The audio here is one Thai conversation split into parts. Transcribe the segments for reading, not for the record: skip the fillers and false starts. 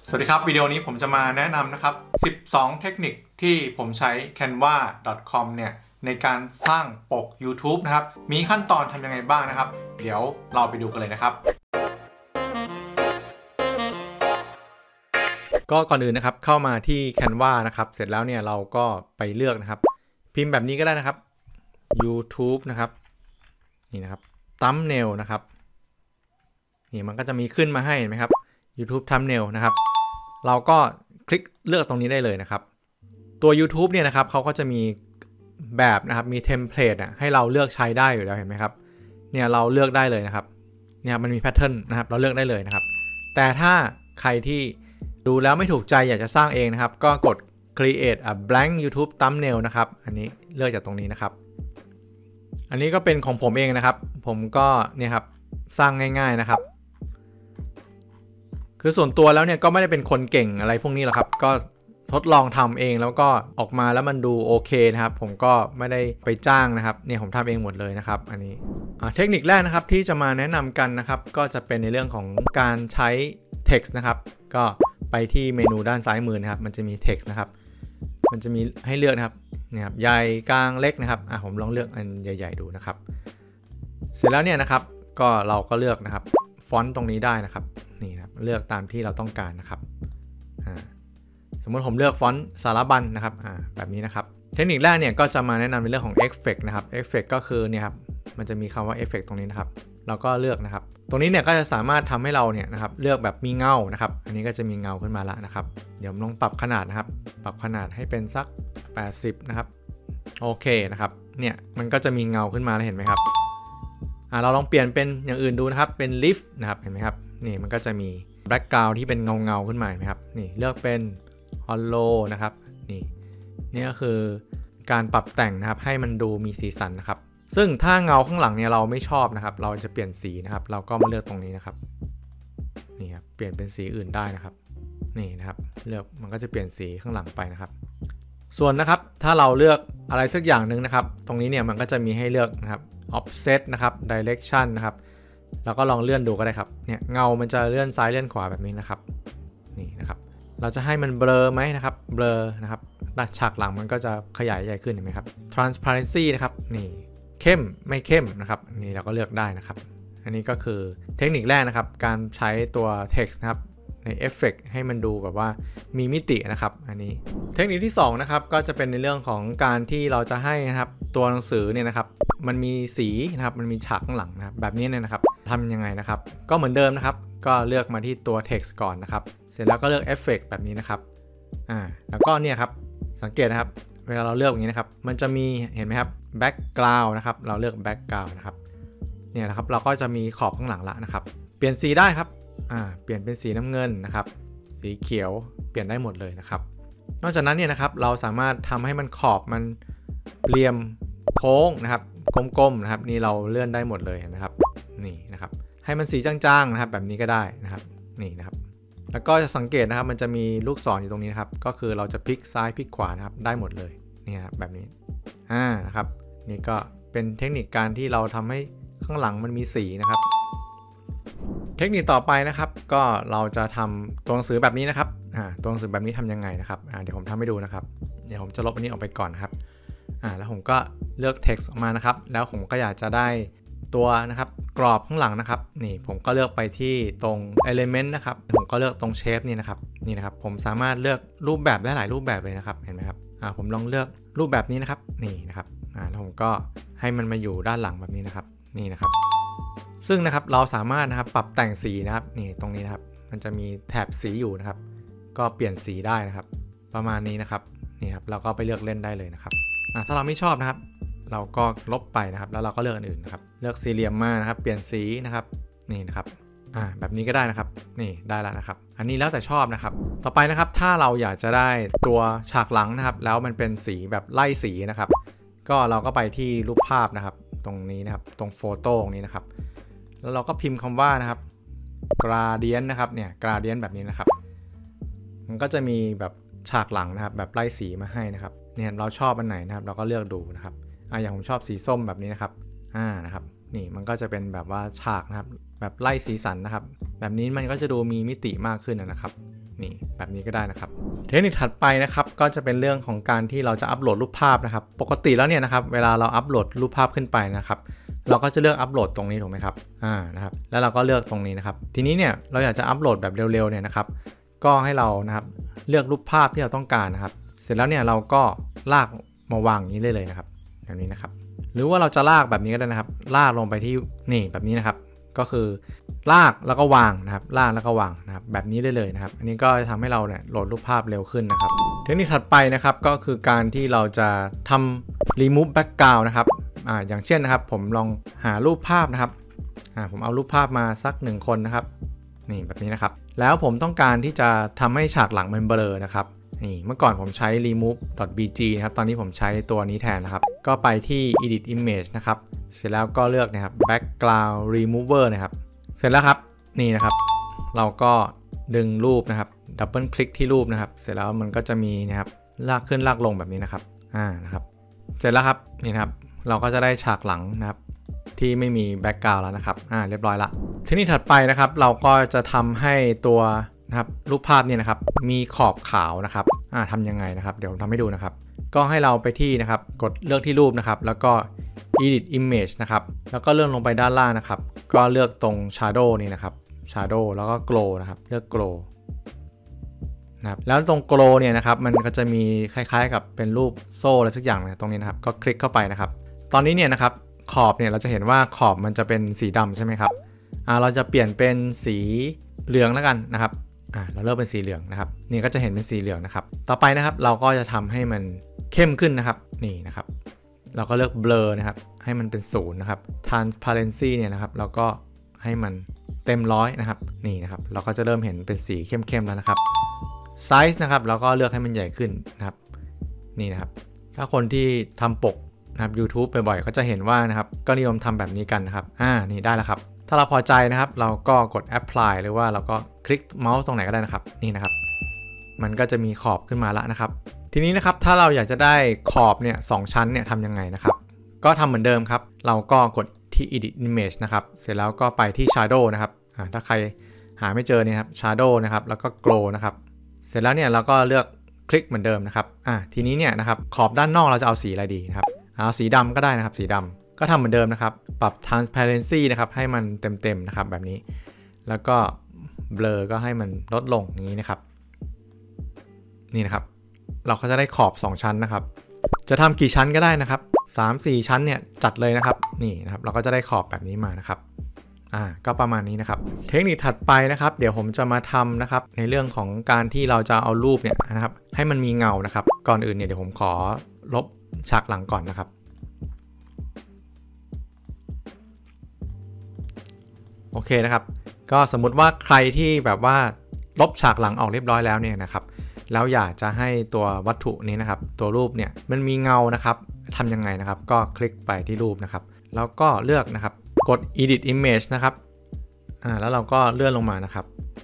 สวัสดีครับวิดีโอนี้ผมจะมาแนะนำนะครับ12เทคนิคที่ผมใช้ canva.com เนี่ยในการสร้างปก YouTube นะครับมีขั้นตอนทำยังไงบ้างนะครับเดี๋ยวเราไปดูกันเลยนะครับก็ก่อนอื่นนะครับเข้ามาที่ Canva นะครับเสร็จแล้วเนี่ยเราก็ไปเลือกนะครับพิมพ์แบบนี้ก็ได้นะครับ YouTube นะครับนี่นะครับ Thumbnail นะครับนี่มันก็จะมีขึ้นมาให้เห็นไหมครับ YouTube Thumbnail นะครับเราก็คลิกเลือกตรงนี้ได้เลยนะครับตัว YouTube เนี่ยนะครับเขาก็จะมีแบบนะครับมีเทมเพลตให้เราเลือกใช้ได้อยู่แล้วเห็นไหมครับเนี่ยเราเลือกได้เลยนะครับเนี่ยมันมีแพทเทิร์นนะครับเราเลือกได้เลยนะครับแต่ถ้าใครที่ดูแล้วไม่ถูกใจอยากจะสร้างเองนะครับก็กด create a blank YouTube thumbnail นะครับอันนี้เลือกจากตรงนี้นะครับอันนี้ก็เป็นของผมเองนะครับผมก็เนี่ยครับสร้างง่ายๆนะครับคือส่วนตัวแล้วเนี่ยก็ไม่ได้เป็นคนเก่งอะไรพวกนี้หรอกครับก็ทดลองทำเองแล้วก็ออกมาแล้วมันดูโอเคนะครับผมก็ไม่ได้ไปจ้างนะครับเนี่ยผมทำเองหมดเลยนะครับอันนี้เทคนิคแรกนะครับที่จะมาแนะนำกันนะครับก็จะเป็นในเรื่องของการใช้ text นะครับก็ไปที่เมนูด้านซ้ายมือนะครับมันจะมี text นะครับมันจะมีให้เลือกนะครับเนี่ยครับใหญ่กลางเล็กนะครับผมลองเลือกอันใหญ่ๆดูนะครับเสร็จแล้วเนี่ยนะครับก็เราก็เลือกนะครับฟอนต์ตรงนี้ได้นะครับนี่ครับเลือกตามที่เราต้องการนะครับสมมติผมเลือกฟอนต์สารบัญนะครับแบบนี้นะครับเทคนิคแรกเนี่ยก็จะมาแนะนำในเรื่องของเอฟเฟกต์นะครับเอฟเฟกต์ก็คือเนี่ยครับมันจะมีคำว่าเอฟเฟกต์ตรงนี้นะครับเราก็เลือกนะครับตรงนี้เนี่ยก็จะสามารถทำให้เราเนี่ยนะครับเลือกแบบมีเงานะครับอันนี้ก็จะมีเงาขึ้นมาแล้วนะครับเดี๋ยวลองปรับขนาดนะครับปรับขนาดให้เป็นสัก80นะครับโอเคนะครับเนี่ยมันก็จะมีเงาขึ้นมาแล้วเห็นไหมครับเราลองเปลี่ยนเป็นอย่างอื่นดูนะครับเป็นลิฟต์นะครับเห็นไหมครับนี่มันก็จะมีแบ็กกราวด์ที่เป็นเงาขึ้นมาเห็นไหมครับนี่เลือกเป็นฮอลโลนะครับนี่ก็คือการปรับแต่งนะครับให้มันดูมีสีสันนะครับซึ่งถ้าเงาข้างหลังเนี่ยเราไม่ชอบนะครับเราจะเปลี่ยนสีนะครับเราก็มาเลือกตรงนี้นะครับนี่ครับเปลี่ยนเป็นสีอื่นได้นะครับนี่นะครับเลือกมันก็จะเปลี่ยนสีข้างหลังไปนะครับส่วนนะครับถ้าเราเลือกอะไรสักอย่างหนึ่งนะครับตรงนี้เนี่ยมันก็จะมีให้เลือกนะครับ offset นะครับ direction นะครับเราก็ลองเลื่อนดูก็ได้ครับเนี่ยเงามันจะเลื่อนซ้ายเลื่อนขวาแบบนี้นะครับนี่นะครับเราจะให้มันเบลอไหมนะครับเบลอนะครับฉากหลังมันก็จะขยายใหญ่ขึ้นเห็นไหมครับ transparency นะครับนี่เข้มไม่เข้มนะครับนี่เราก็เลือกได้นะครับอันนี้ก็คือเทคนิคแรกนะครับการใช้ตัว text นะครับในเอฟเฟกต์ให้มันดูแบบว่ามีมิตินะครับอันนี้เทคนิคที่2นะครับก็จะเป็นในเรื่องของการที่เราจะให้นะครับตัวหนังสือเนี่ยนะครับมันมีสีนะครับมันมีฉากข้างหลังนะครับแบบนี้เนี่ยนะครับทำยังไงนะครับก็เหมือนเดิมนะครับก็เลือกมาที่ตัว text ก่อนนะครับเสร็จแล้วก็เลือกเอฟเฟกต์แบบนี้นะครับแล้วก็เนี่ยครับสังเกตนะครับเวลาเราเลือกอย่างนี้นะครับมันจะมีเห็นไหมครับแบ็กกราวด์นะครับเราเลือกแบ็กกราวด์นะครับเนี่ยนะครับเราก็จะมีขอบข้างหลังละนะครับเปลี่ยนสีได้ครับเปลี่ยนเป็นสีน้ำเงินนะครับสีเขียวเปลี่ยนได้หมดเลยนะครับนอกจากนั้นเนี่ยนะครับเราสามารถทำให้มันขอบมันเหลี่ยมโค้งนะครับกลมๆนะครับนี่เราเลื่อนได้หมดเลยนะครับนี่นะครับให้มันสีจางๆนะครับแบบนี้ก็ได้นะครับนี่นะครับแล้วก็จะสังเกตนะครับมันจะมีลูกศรอยู่ตรงนี้นะครับก็คือเราจะพลิกซ้ายพลิกขวานะครับได้หมดเลยนี่ครับแบบนี้นะครับนี่ก็เป็นเทคนิคการที่เราทำให้ข้างหลังมันมีสีนะครับเทคนิคต่อไปนะครับก็เราจะทำตัวหนังสือแบบนี้นะครับตัวหนังสือแบบนี้ทำยังไงนะครับเดี๋ยวผมทำให้ดูนะครับเดี๋ยวผมจะลบอันนี้ออกไปก่อนนะครับแล้วผมก็เลือก text ออกมานะครับแล้วผมก็อยากจะได้ตัวนะครับกรอบข้างหลังนะครับนี่ผมก็เลือกไปที่ตรง element นะครับผมก็เลือกตรง shape นี่นะครับผมสามารถเลือกรูปแบบได้หลายรูปแบบเลยนะครับเห็นไหมครับผมลองเลือกรูปแบบนี้นะครับนี่นะครับแล้วผมก็ให้มันมาอยู่ด้านหลังแบบนี้นะครับนี่นะครับซึ่งนะครับเราสามารถนะครับปรับแต่งสีนะครับนี่ตรงนี้นะครับมันจะมีแถบสีอยู่นะครับก็เปลี่ยนสีได้นะครับประมาณนี้นะครับนี่ครับเราก็ไปเลือกเล่นได้เลยนะครับถ้าเราไม่ชอบนะครับเราก็ลบไปนะครับแล้วเราก็เลือกอันอื่นนะครับเลือกสี่เหลี่ยมมานะครับเปลี่ยนสีนะครับนี่นะครับแบบนี้ก็ได้นะครับนี่ได้แล้วนะครับอันนี้แล้วแต่ชอบนะครับต่อไปนะครับถ้าเราอยากจะได้ตัวฉากหลังนะครับแล้วมันเป็นสีแบบไล่สีนะครับก็เราก็ไปที่รูปภาพนะครับตรงนี้นะครับตรงโฟโต้ตรงนี้นะครับแล้วเราก็พิมพ์คำว่านะครับ gradient นะครับเนี่ย gradient แบบนี้นะครับมันก็จะมีแบบฉากหลังนะครับแบบไล่สีมาให้นะครับเนี่ยเราชอบอันไหนนะครับเราก็เลือกดูนะครับอย่างผมชอบสีส้มแบบนี้นะครับนะครับนี่มันก็จะเป็นแบบว่าฉากนะครับแบบไล่สีสันนะครับแบบนี้มันก็จะดูมีมิติมากขึ้นนะครับนี่แบบนี้ก็ได้นะครับเทคนิคถัดไปนะครับก็จะเป็นเรื่องของการที่เราจะอัปโหลดรูปภาพนะครับปกติแล้วเนี่ยนะครับเวลาเราอัปโหลดรูปภาพขึ้นไปนะครับเราก็จะเลือกอัปโหลดตรงนี้ถูกไหมครับนะครับแล้วเราก็เลือกตรงนี้นะครับทีนี้เนี่ยเราอยากจะอัปโหลดแบบเร็วๆเนี่ยนะครับก็ให้เรานะครับเลือกรูปภาพที่เราต้องการนะครับเสร็จแล้วเนี่ยเราก็ลากมาวางอย่างนี้เลยนะครับแบบนี้นะครับหรือว่าเราจะลากแบบนี้ก็ได้นะครับลากลงไปที่นี่แบบนี้นะครับก็คือลากแล้วก็วางนะครับลากแล้วก็วางนะครับแบบนี้ได้เลยนะครับอันนี้ก็จะทำให้เราเนี่ยโหลดรูปภาพเร็วขึ้นนะครับเทคนิคถัดไปนะครับก็คือการที่เราจะทำ remove background นะครับอย่างเช่นนะครับผมลองหารูปภาพนะครับผมเอารูปภาพมาสัก1คนนะครับนี่แบบนี้นะครับแล้วผมต้องการที่จะทำให้ฉากหลังมันเบลอนะครับนี่เมื่อก่อนผมใช้ remove.bg นะครับตอนนี้ผมใช้ตัวนี้แทนนะครับก็ไปที่ edit image นะครับเสร็จแล้วก็เลือกนะครับ background remover นะครับเสร็จแล้วครับนี่นะครับเราก็ดึงรูปนะครับดับเบิลคลิกที่รูปนะครับเสร็จแล้วมันก็จะมีนะครับลากขึ้นลากลงแบบนี้นะครับนะครับเสร็จแล้วครับนี่นะครับเราก็จะได้ฉากหลังนะครับที่ไม่มีแบ็กกราวด์แล้วนะครับเรียบร้อยละทีนี้ถัดไปนะครับเราก็จะทำให้ตัวนะครับรูปภาพเนี่ยนะครับมีขอบขาวนะครับทำยังไงนะครับเดี๋ยวทำให้ดูนะครับก็ให้เราไปที่นะครับกดเลือกที่รูปนะครับแล้วก็ edit image นะครับแล้วก็เลื่อนลงไปด้านล่างนะครับก็เลือกตรง shadow นี่นะครับ shadow แล้วก็ glow นะครับเลือก glow นะครับแล้วตรง glow เนี่ยนะครับมันก็จะมีคล้ายๆกับเป็นรูปโซ่อะไรสักอย่างนะตรงนี้นะครับก็คลิกเข้าไปนะครับตอนนี้เนี่ยนะครับขอบเนี่ยเราจะเห็นว่าขอบมันจะเป็นสีดำใช่ไหมครับเราจะเปลี่ยนเป็นสีเหลืองแล้วกันนะครับเราเลือกเป็นสีเหลืองนะครับนี่ก็จะเห็นเป็นสีเหลืองนะครับต่อไปนะครับเราก็จะทำให้มันเข้มขึ้นนะครับนี่นะครับเราก็เลือก blur นะครับให้มันเป็น0นะครับ transparency เนี่ยนะครับเราก็ให้มันเต็ม100นะครับนี่นะครับเราก็จะเริ่มเห็นเป็นสีเข้มๆแล้วนะครับ size นะครับเราก็เลือกให้มันใหญ่ขึ้นนะครับนี่นะครับถ้าคนที่ทำปกนะครับ YouTube บ่อยๆก็จะเห็นว่านะครับก็นิยมทำแบบนี้กันนะครับนี่ได้แล้วครับถ้าเราพอใจนะครับเราก็กด apply หรือว่าเราก็คลิกเมาส์ตรงไหนก็ได้นะครับนี่นะครับมันก็จะมีขอบขึ้นมาแล้วนะครับทีนี้นะครับถ้าเราอยากจะได้ขอบเนี่ย2ชั้นเนี่ยทำยังไงนะครับก็ทำเหมือนเดิมครับเราก็กดที่ edit image นะครับเสร็จแล้วก็ไปที่ shadow นะครับถ้าใครหาไม่เจอเนี่ยครับ shadow นะครับแล้วก็ glow นะครับเสร็จแล้วเนี่ยเราก็เลือกคลิกเหมือนเดิมนะครับทีนี้เนี่ยนะครับขอบด้านนอกเราจะเอาสีอะไรดีนะครับเอาสีดำก็ได้นะครับสีดำก็ทำเหมือนเดิมนะครับปรับ transparency นะครับให้มันเต็มๆนะครับแบบนี้แล้วก็ blur ก็ให้มันลดลงอย่างนี้นะครับนี่นะครับเราก็จะได้ขอบ2ชั้นนะครับจะทำกี่ชั้นก็ได้นะครับ3-4 ชั้นเนี่ยจัดเลยนะครับนี่นะครับเราก็จะได้ขอบแบบนี้มานะครับก็ประมาณนี้นะครับเทคนิคถัดไปนะครับเดี๋ยวผมจะมาทำนะครับในเรื่องของการที่เราจะเอารูปเนี่ยนะครับให้มันมีเงานะครับก่อนอื่นเนี่ยเดี๋ยวผมขอลบฉากหลังก่อนนะครับโอเคนะครับก็สมมุติว่าใครที่แบบว่าลบฉากหลังออกเรียบร้อยแล้วเนี่ยนะครับแล้วอยากจะให้ตัววัตถุนี้นะครับตัวรูปเนี่ยมันมีเงานะครับทำยังไงนะครับก็คลิกไปที่รูปนะครับแล้วก็เลือกนะครับกด edit image นะครับแล้วเราก็เลื่อนลงมานะครับ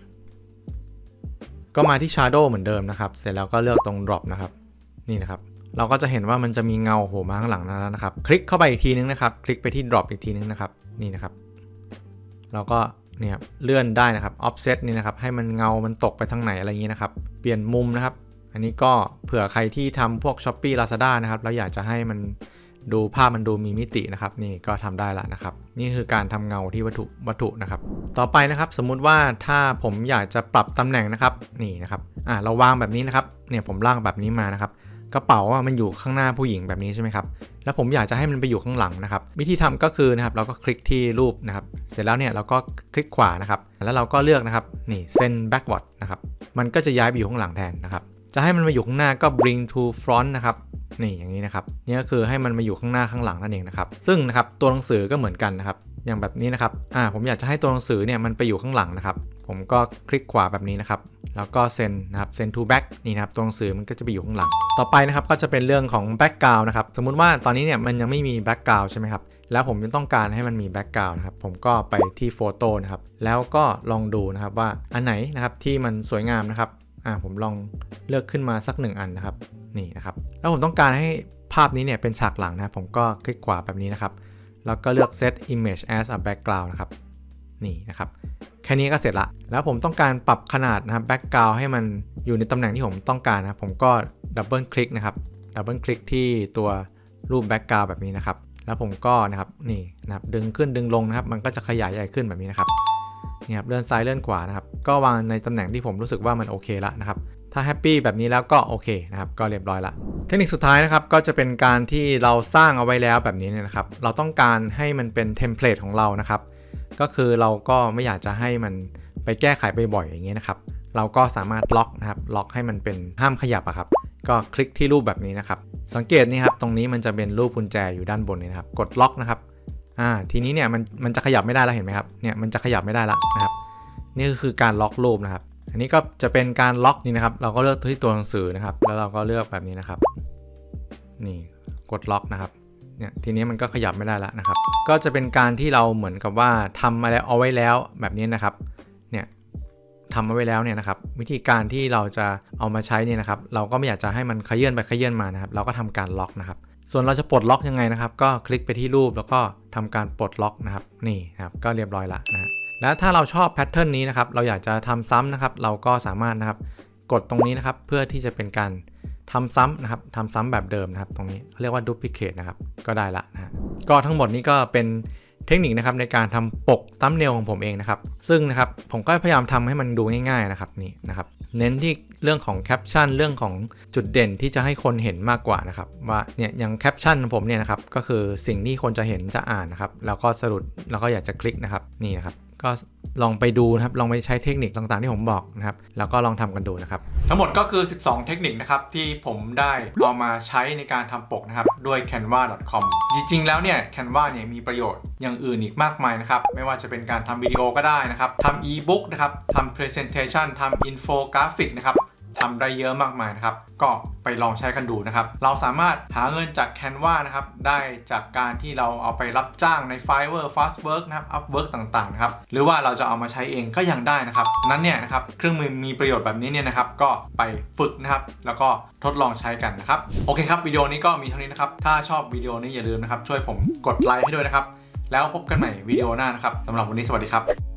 ก็มาที่ shadow เหมือนเดิมนะครับเสร็จแล้วก็เลือกตรง drop นะครับนี่นะครับเราก็จะเห็นว่ามันจะมีเงาโผล่มาข้างหลังแล้วนะครับคลิกเข้าไปอีกทีนึงนะครับคลิกไปที่ drop อีกทีนึงนะครับนี่นะครับเราก็เนี่ยเลื่อนได้นะครับ offset นี่นะครับให้มันเงามันตกไปทางไหนอะไรอย่างนี้นะครับเปลี่ยนมุมนะครับอันนี้ก็เผื่อใครที่ทำพวก Shopee Lazada นะครับแล้วอยากจะให้มันดูภาพมันดูมีมิตินะครับนี่ก็ทำได้แล้วนะครับนี่คือการทำเงาที่วัตถุนะครับต่อไปนะครับสมมุติว่าถ้าผมอยากจะปรับตำแหน่งนะครับนี่นะครับเราวางแบบนี้นะครับเนี่ยผมล่างแบบนี้มานะครับกระเป๋ามันอยู่ข้างหน้าผู้หญิงแบบนี้ใช่ไหมครับแล้วผมอยากจะให้มันไปอยู่ข้างหลังนะครับวิธีทำก็คือนะครับเราก็คลิกที่รูปนะครับเสร็จแล้วเนี่ยเราก็คลิกขวานะครับแล้วเราก็เลือกนะครับนี่ send backward นะครับมันก็จะย้ายไปอยู่ข้างหลังแทนนะครับจะให้มันมาอยู่ข้างหน้าก็ bring to front นะครับนี่อย่างนี้นะครับนี่ก็คือให้มันมาอยู่ข้างหน้าข้างหลังนั่นเองนะครับซึ่งนะครับตัวหนังสือก็เหมือนกันนะครับอย่างแบบนี้นะครับผมอยากจะให้ตัวหนังสือเนี่ยมันไปอยู่ข้างหลังนะครับผมก็คลิกขวาแบบนี้นะครับแล้วก็เซนนะครับเซน to back นี่นะครับตัวหนังสือมันก็จะไปอยู่ข้างหลังต่อไปนะครับก็จะเป็นเรื่องของ background นะครับสมมุติว่าตอนนี้เนี่ยมันยังไม่มี background ใช่ไหมครับแล้วผมต้องการให้มันมี background นะครับผมก็ไปที่โฟโต้นะครับแล้วก็ลองดูนะครับว่าอันไหนนะครับที่มันสวยงามนะครับผมลองเลือกขึ้นมาสัก1อันนะครับนี่นะครับแล้วผมต้องการให้ภาพนี้เนี่ยเป็นฉากหลังนะผมก็คลิกขวาแบบนี้นะครับแล้วก็เลือก set image as a background นะครับนี่นะครับแค่นี้ก็เสร็จละแล้วผมต้องการปรับขนาดนะครับแบ็กกราวด์ให้มันอยู่ในตำแหน่งที่ผมต้องการนะผมก็ดับเบิลคลิกนะครับดับเบิลคลิกที่ตัวรูปแบ็กกราวด์แบบนี้นะครับแล้วผมก็นะครับนี่นะครับดึงขึ้นดึงลงนะครับมันก็จะขยายใหญ่ขึ้นแบบนี้นะครับนี่ครับเลื่อนซ้ายเลื่อนขวานะครับก็วางในตำแหน่งที่ผมรู้สึกว่ามันโอเคละนะครับถ้าแฮปปี้แบบนี้แล้วก็โอเคนะครับก็เรียบร้อยละเทคนิคสุดท้ายนะครับก็จะเป็นการที่เราสร้างเอาไว้แล้วแบบนี้เนี่ยนะครับเราต้องการให้มันเป็นเทมเพลตของเรานะครับก็คือเราก็ไม่อยากจะให้มันไปแก้ไขบ่อยๆอย่างเงี้ยนะครับเราก็สามารถล็อกนะครับล็อกให้มันเป็นห้ามขยับอะครับก็คลิกที่รูปแบบนี้นะครับสังเกตนี่ครับตรงนี้มันจะเป็นรูปกุญแจอยู่ด้านบนนี้นะครับกดล็อกนะครับทีนี้เนี่ยมันจะขยับไม่ได้แล้วเห็นไหมครับเนี่ยมันจะขยับไม่ได้แล้วนะครับนี่ก็คือการล็อกรูปนะครับอันนี้ก็จะเป็นการล็อกนี่นะครับเราก็เลือกที่ตัวหนังสือนะครับแล้วเราก็เลือกแบบนี้นะครับนี่กดล็อกนะครับเนี่ยทีนี้มันก็ขยับไม่ได้แล้วนะครับก็จะเป็นการที่เราเหมือนกับว่าทำมาแล้วเอาไว้แล้วแบบนี้นะครับเนี่ยทำเอาไว้แล้วเนี่ยนะครับวิธีการที่เราจะเอามาใช้เนี่ยนะครับเราก็ไม่อยากจะให้มันขยื่นไปขยื่นมานะครับเราก็ทำการล็อกนะครับส่วนเราจะปลดล็อกยังไงนะครับก็คลิกไปที่รูปแล้วก็ทำการปลดล็อกนะครับนี่นะครับก็เรียบร้อยละนะแล้วถ้าเราชอบแพทเทิร์นนี้นะครับเราอยากจะทำซ้ำนะครับเราก็สามารถนะครับกดตรงนี้นะครับเพื่อที่จะเป็นการทำซ้ำนะครับทำซ้ำแบบเดิมนะครับตรงนี้เรียกว่า duplicate นะครับก็ได้ละนะก็ทั้งหมดนี้ก็เป็นเทคนิคนะครับในการทำปกตั้มเนลของผมเองนะครับซึ่งนะครับผมก็พยายามทำให้มันดูง่ายๆนะครับนี่นะครับเน้นที่เรื่องของแคปชั่นเรื่องของจุดเด่นที่จะให้คนเห็นมากกว่านะครับว่าเนี่ยอย่างแคปชั่นของผมเนี่ยนะครับก็คือสิ่งที่คนจะเห็นจะอ่านนะครับแล้วก็สรุปแล้วก็อยากจะคลิกนะครับนี่นะครับก็ลองไปดูนะครับลองไปใช้เทคนิคต่างๆที่ผมบอกนะครับแล้วก็ลองทำกันดูนะครับทั้งหมดก็คือ12เทคนิคนะครับที่ผมได้เอามาใช้ในการทำปกนะครับด้วย canva.com จริงๆแล้วเนี่ย canva เนี่ยมีประโยชน์อย่างอื่นอีกมากมายนะครับไม่ว่าจะเป็นการทำวิดีโอก็ได้นะครับทำ e-book นะครับทำ presentation ทำ infographic นะครับทำได้เยอะมากมายนะครับก็ไปลองใช้กันดูนะครับเราสามารถหาเงินจาก Canva นะครับได้จากการที่เราเอาไปรับจ้างใน Fiverr Fastwork นะครับ Upwork ต่างๆนะครับหรือว่าเราจะเอามาใช้เองก็ยังได้นะครับนั้นเนี่ยนะครับเครื่องมือมีประโยชน์แบบนี้เนี่ยนะครับก็ไปฝึกนะครับแล้วก็ทดลองใช้กันนะครับโอเคครับวิดีโอนี้ก็มีเท่านี้นะครับถ้าชอบวิดีโอนี้อย่าลืมนะครับช่วยผมกดไลค์ให้ด้วยนะครับแล้วพบกันใหม่วิดีโอหน้านะครับสำหรับวันนี้สวัสดีครับ